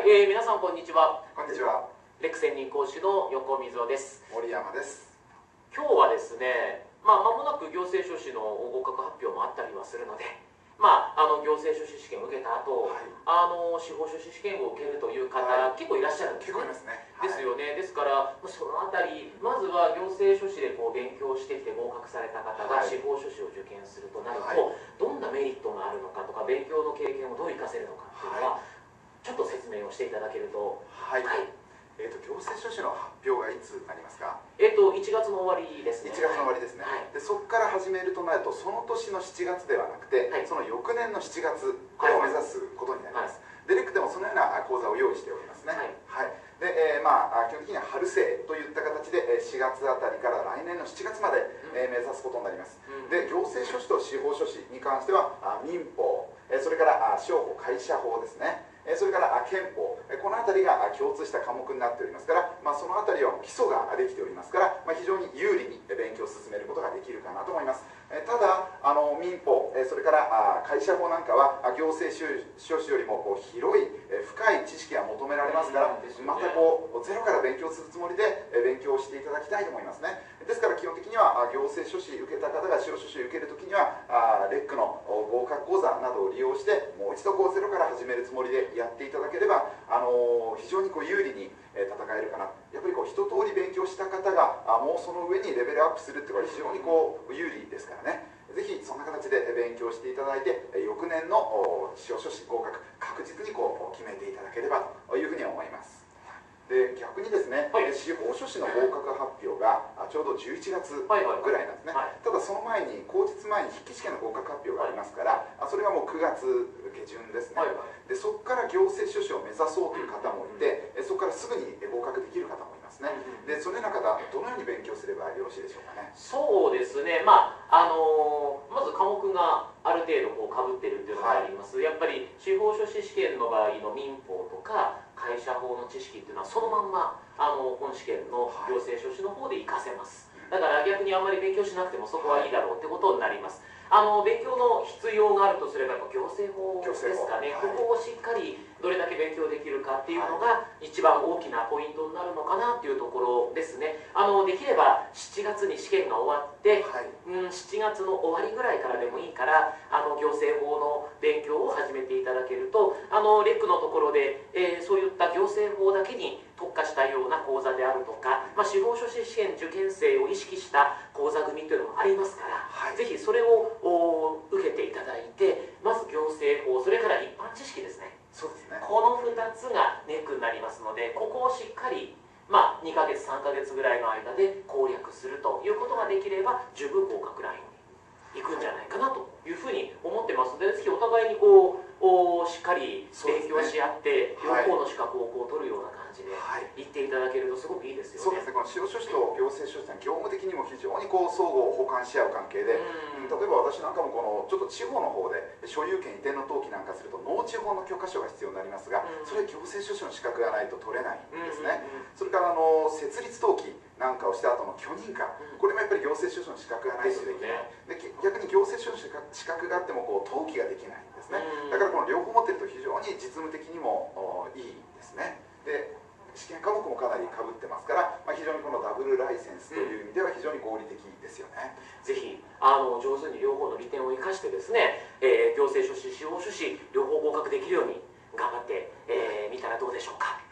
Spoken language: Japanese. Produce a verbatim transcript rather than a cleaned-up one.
、えー、皆さんこんにちは。 こんにちは。 レック専任講師の横溝です。 森山です。 今日はですね、まあ間もなく行政書士の合格発表もあったりはするので、まああの行政書士試験を受けた後、はい、あの司法書士試験を受けるという方、はい、結構いらっしゃるんですね。 結構いますね。 ですよね。ですからそのあたり、まずは行政書士でこう勉強してきて合格された方が司法書士を受験するとなると、はい、どんなメリットがあるのかとか、勉強の経験をどう生かせるのかっていうのは、はい、ちょっと説明をしていただけると。 はい、はい、えーと行政書士の発表がいつになりますか？ えーといちがつの終わりですね。 いちがつの終わりですね。はい、でそこから始めるとなると、その年のしちがつではなくて、はい、その翌年のしちがつ、これを目指すことになります。はい、でレックでもそのような講座を用意しておりますね。はい、はい、で、えー、まあ基本的には春生といった形でしがつあたりから来年のしちがつまで、うん、えー、目指すことになります。うん、で行政書士と司法書士に関しては民法、それから商法会社法ですね、それから憲法、この辺りが共通した科目になっておりますから、まあ、その辺りは基礎ができておりますから、まあ、非常に有利に勉強を進めることができるかなと思います。ただあの民法、それから会社法なんかは行政書士よりもこう広い深い知識が求められますから、またこうゼロから勉強するつもりで勉強していただきたいと思いますね。ですから基本的には行政書士受けた方が司法書士を受けるときにはレックの合格講座などを利用してもう一度こうゼロから始めるつもりでやっていただければ、あの非常にこう有利に戦えるかな。やっぱりこう一通り勉強した方がもうその上にレベルアップするっていうのは非常にこう有利ですからね。ぜひそんな形で勉強していただいて、翌年の司法書士合格確実にこう決めていただければというふうに思います。で逆にですね、はい、司法書士の合格発表がちょうどじゅういちがつぐらいなんですね。はいはいはい、ただその前に口実前に筆記試験の合格発表がありますから、はい、それがもうくがつげじゅんですね。はいはい、でそこから行政書士を目指そうという方もいて、そこからすぐに合格できる方もいますね。でそのような方、どのように勉強すればよろしいでしょうかね。 そうですね、まああのー、まず科目がある程度こうかぶってるっていうのがあります。はい、やっぱり司法書士試験の場合の民法とか会社法の知識っていうのはそのまんまあの本試験の行政書士の方で活かせます。だから逆にあんまり勉強しなくてもそこはいいだろうってことになります。あの勉強の必要があるとすればやっぱ行政法ですかね。はい、ここをしっかりどれだけ勉強できるかっていうのが一番大きなポイントになるのかなっていうところですね。あのできればしちがつに試験が終わって、はい、うん、しちがつの終わりぐらいからでもいいからあの行政法の勉強を始めていただけると、あのレックのところで、えー、そういった行政法だけに特化したような講座であるとか、まあ、司法書士試験受験生を意識した講座組というのもありますから、はい、ぜひそれを受けていただいて、まず行政法、それから一般知識ですね。 そうですね。 このふたつがネックになりますので、ここをしっかり、まあ、にかげつさんかげつぐらいの間で攻略するということができれば十分合格ラインに行くんじゃないかなというふうに思ってますので、ぜひお互いにこうしっかり勉強し合って、両方の資格をこう取るような感じで言っていただけるとすごくいいですよね。 そうですね。この司法書士と行政書士は業務的にも非常にこう相互補完し合う関係で、例えば私なんかもこのちょっと地方の方で所有権移転の登記なんかすると農地法の許可書が必要になりますが、それは行政書士の資格がないと取れないんですね。それからあの設立登記なんかをした後の許認可、これもやっぱり行政書士の資格がないとできない。で逆に行政書士の資格があってもこう登記ができないんですね。だからこの両方持ってると非常に実務的にもいいですね。で試験科目もかなりかぶってますから、まあ、非常にこのダブルライセンスという意味では非常に合理的ですよね。 うん、ぜひあの上手に両方の利点を生かしてですね、えー、行政書士、司法書士両方合格できるように頑張ってみ、えー、たらどうでしょうか。